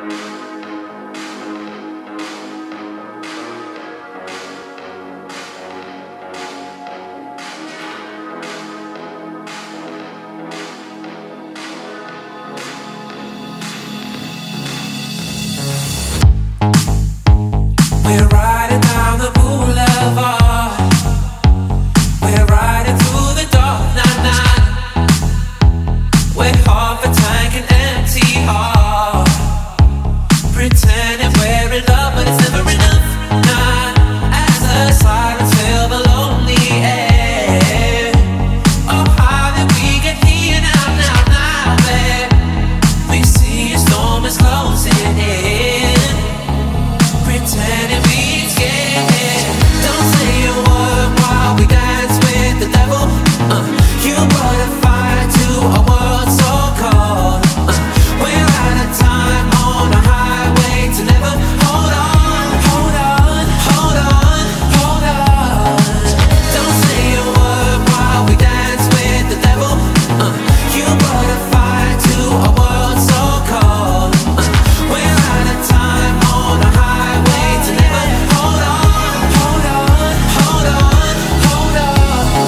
We're riding down the boulevard. We're riding through the dark night. We're half a tank and empty heart, pretending we're in love, but it's never enough. Not as the silence fill the lonely air. Oh, how did we get here now, babe? We see a storm is closing in, pretending we scared. Don't say a word while we dance with the devil. You brought a fire to a world so cold. We're out of time on a highway to never. Hold on, hold on, hold on, hold on. Don't say a word while we dance with the devil. You brought a fire to a world so cold. We're out of time on a highway to never. Hold on, hold on, hold on, hold on.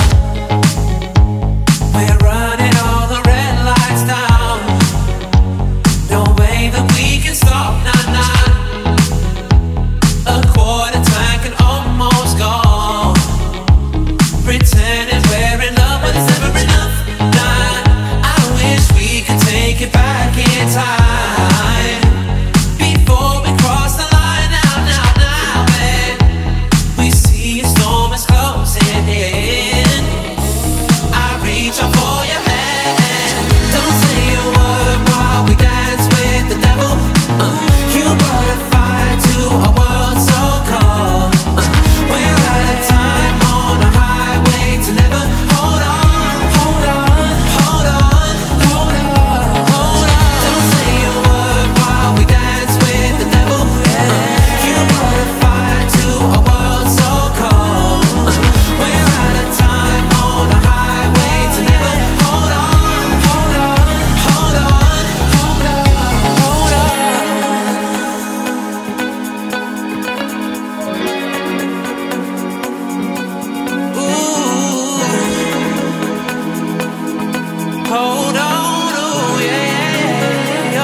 We're running all the red lights down. No way that we can stop, nah. A quarter tank and almost gone, pretending we're in love, but it's never enough. Nah, I wish we could take it back in time before we cross the line. Now, babe. We see a storm is closing in. I reach out for your hand. Don't say a word while we dance with the devil. You brought a fire to a world so cold. We're out of time on a highway to never. Hold on, hold on, hold on, hold on, hold on. Don't say a word while we dance with the devil. You brought a fire to a world so cold. We're out of time on a highway to never. Hold on, hold on, hold on, hold on, hold on. Ooh, hold on, ooh, yeah,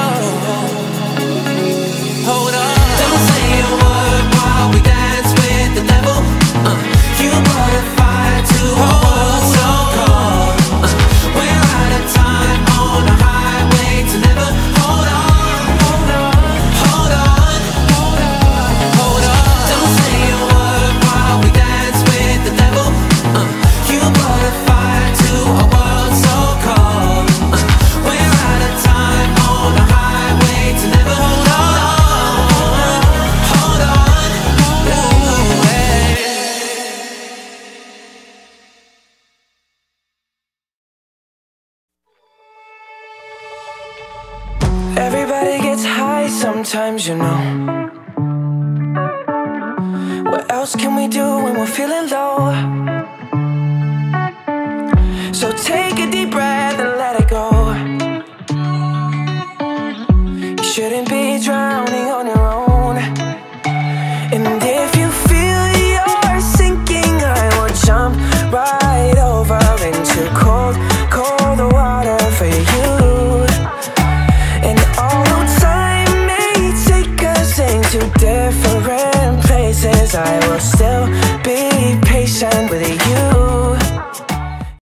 hold on. Don't say a word while we dance with the devil. You brought a fire to a world so cold. We're out of time on a highway to never. Hold on, hold on, hold on, hold on, hold on. Don't say a word while we dance with the devil. You brought a fire to a world so cold. We're out of time on a highway to never. Hold on, hold on, ooh, hey. Everybody gets high sometimes, you know. What else can we do when we're feeling low? So take a deep breath and let it go. You shouldn't be drowning on your own. And if you feel you're sinking, I will jump right over into cold, cold water for you. And although time may take us into different places, I will still be patient with you.